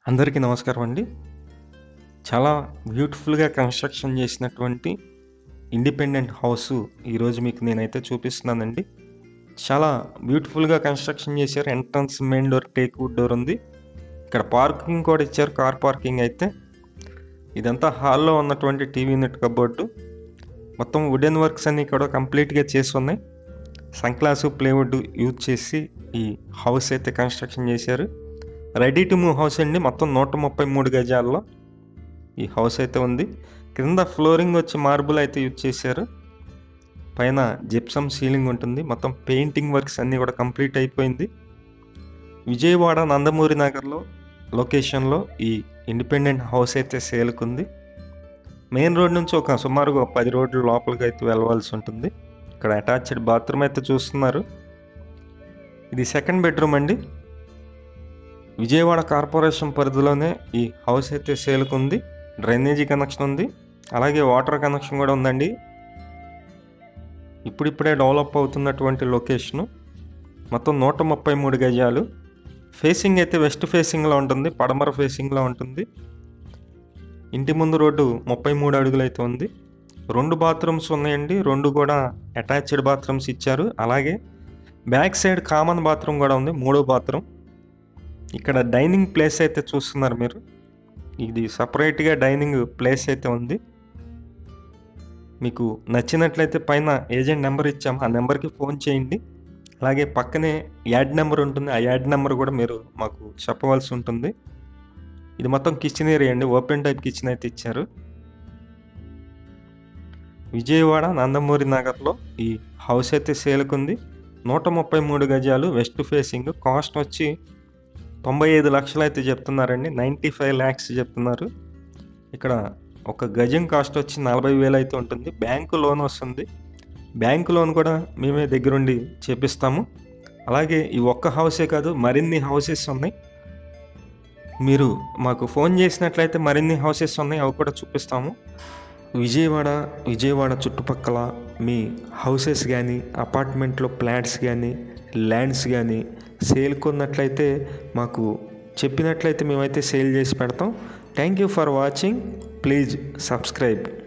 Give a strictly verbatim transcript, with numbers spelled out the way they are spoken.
అందరికీ నమస్కారం అండి. చాలా బ్యూటిఫుల్‌గా కన్‌స్ట్రక్షన్ చేసినటువంటి ఇండిపెండెంట్ హౌసు ఈరోజు మీకు నేనైతే చూపిస్తున్నానండి. చాలా బ్యూటిఫుల్‌గా కన్‌స్ట్రక్షన్ చేశారు. Entrance main door teak wood door ఉంది. ఇక్కడ పార్కింగ్ కూడా ఇచ్చారు. కార్ పార్కింగ్ అయితే. ఇదంతా హాల్‌లో ఉన్నటువంటి టీవీ యూనిట్ కబోర్డు. మొత్తం వుడెన్ వర్క్స్ అన్నీ కూడా కంప్లీట్‌గా చేసి ఉన్నాయి. సన్‌గ్లాసు ప్లైవుడ్ యూజ్ చేసి ఈ హౌస్ అయితే కన్‌స్ట్రక్షన్ చేశారు. రెడీ టు మూవ్ హౌస్ అండి. మొత్తం నూట ముప్పై మూడు గజాల్లో ఈ హౌస్ అయితే ఉంది. కింద ఫ్లోరింగ్ వచ్చి మార్బుల్ అయితే యూజ్ చేశారు. పైన జిప్సమ్ సీలింగ్ ఉంటుంది. మొత్తం పెయింటింగ్ వర్క్స్ అన్నీ కూడా కంప్లీట్ అయిపోయింది. విజయవాడ నందమూరి నగర్లో లొకేషన్లో ఈ ఇండిపెండెంట్ హౌస్ అయితే సేల్కుంది. మెయిన్ రోడ్ నుంచి ఒక సుమారుగా పది రోడ్లు లోపలికి అయితే వెళ్ళవలసి ఉంటుంది. ఇక్కడ అటాచ్డ్ బాత్రూమ్ అయితే చూస్తున్నారు. ఇది సెకండ్ బెడ్రూమ్ అండి. విజయవాడ కార్పొరేషన్ పరిధిలోనే ఈ హౌస్ అయితే సేల్కుంది. డ్రైనేజీ కనెక్షన్ ఉంది. అలాగే వాటర్ కనెక్షన్ కూడా ఉందండి. ఇప్పుడిప్పుడే డెవలప్ అవుతున్నటువంటి లొకేషను. మొత్తం నూట ముప్పై మూడు గజాలు. ఫేసింగ్ అయితే వెస్ట్ ఫేసింగ్లో ఉంటుంది. పడమర ఫేసింగ్లో ఉంటుంది. ఇంటి ముందు రోడ్డు ముప్పై మూడు అడుగులు అయితే ఉంది. రెండు బాత్రూమ్స్ ఉన్నాయండి. రెండు కూడా అటాచ్డ్ బాత్రూమ్స్ ఇచ్చారు. అలాగే బ్యాక్ సైడ్ కామన్ బాత్రూమ్ కూడా ఉంది. మూడో బాత్రూమ్. ఇక్కడ డైనింగ్ ప్లేస్ అయితే చూస్తున్నారు మీరు. ఇది సపరేట్గా డైనింగ్ ప్లేస్ అయితే ఉంది. మీకు నచ్చినట్లయితే పైన ఏజెంట్ నెంబర్ ఇచ్చాము. ఆ నెంబర్కి ఫోన్ చేయండి. అలాగే పక్కనే యాడ్ నెంబర్ ఉంటుంది. ఆ యాడ్ నెంబర్ కూడా మీరు మాకు చెప్పవలసి ఉంటుంది. ఇది మొత్తం కిచెన్ ఏరియా అండి. ఓపెన్ టైప్ కిచెన్ అయితే ఇచ్చారు. విజయవాడ నందమూరి నగర్లో ఈ హౌస్ అయితే సేల్కుంది. నూట ముప్పై మూడు గజాలు వెస్ట్ ఫేసింగ్. కాస్ట్ వచ్చి తొంభై ఐదు లక్షలు అయితే చెప్తున్నారండి. నైంటీ ఫైవ్ ల్యాక్స్ చెప్తున్నారు. ఇక్కడ ఒక గజం కాస్ట్ వచ్చి నలభై వేలు అయితే ఉంటుంది. బ్యాంకు లోన్ వస్తుంది. బ్యాంకు లోన్ కూడా మేమే దగ్గరుండి చేపిస్తాము. అలాగే ఈ ఒక్క హౌసే కాదు, మరిన్ని హౌసెస్ ఉన్నాయి. మీరు మాకు ఫోన్ చేసినట్లయితే మరిన్ని హౌసెస్ ఉన్నాయి. అవి కూడా చూపిస్తాము. విజయవాడ విజయవాడ చుట్టుపక్కల మీ హౌసెస్ కానీ, అపార్ట్మెంట్లో ఫ్లాట్స్ కానీ, ల్యాండ్స్ కానీ సేల్ కొన్నట్లయితే మాకు చెప్పినట్లయితే మేమైతే సేల్ చేసి పెడతాం. Thank you for watching. Please subscribe.